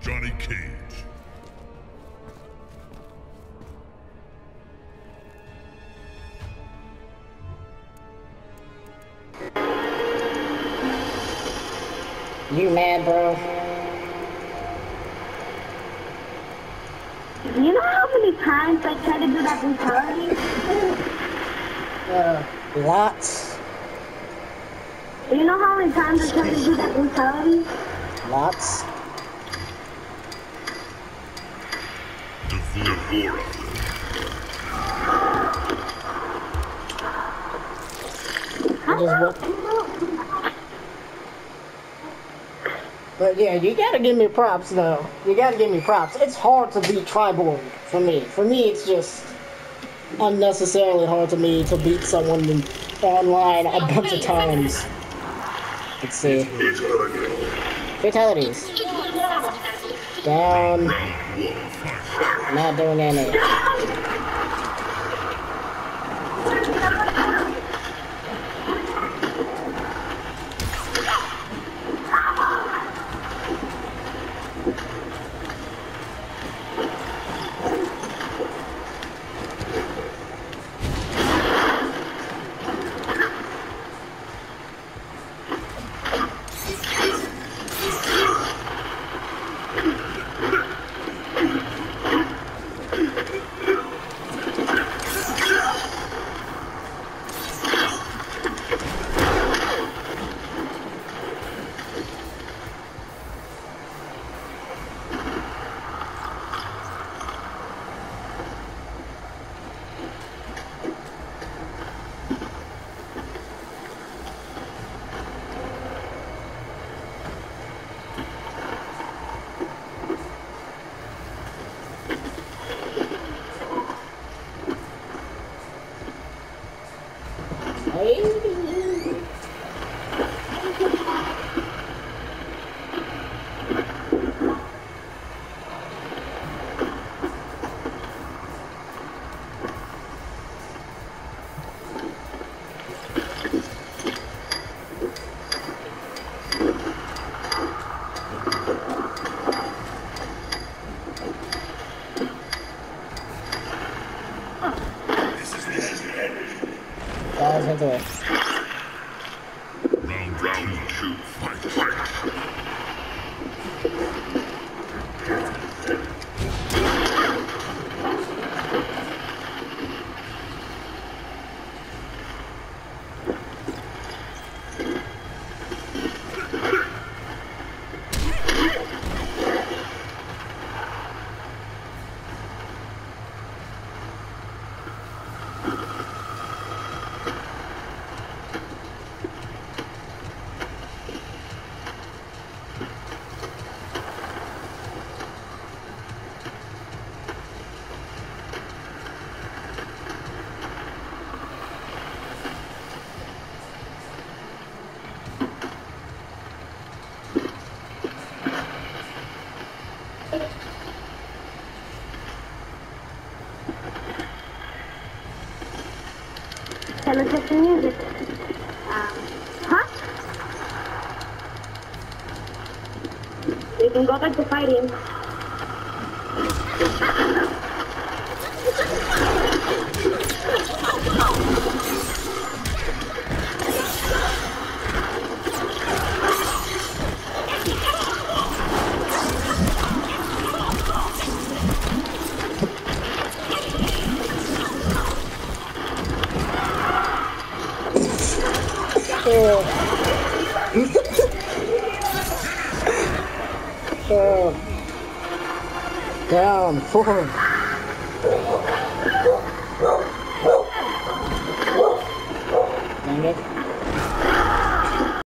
Johnny Cage. You mad, bro? You know how many times I tried to do that brutality? Lots. You know how many times I tried to do that brutality? Lots. Devora. I just want... But yeah, you gotta give me props though. You gotta give me props. It's hard to beat Triborg for me. For me, it's just unnecessarily hard to me to beat someone online a bunch of times. Let's see. Fatalities. Down. Not doing any. Into it. Round two, fight. Can I check the music? Huh? We can go back to fighting. Down, forward. Dang it.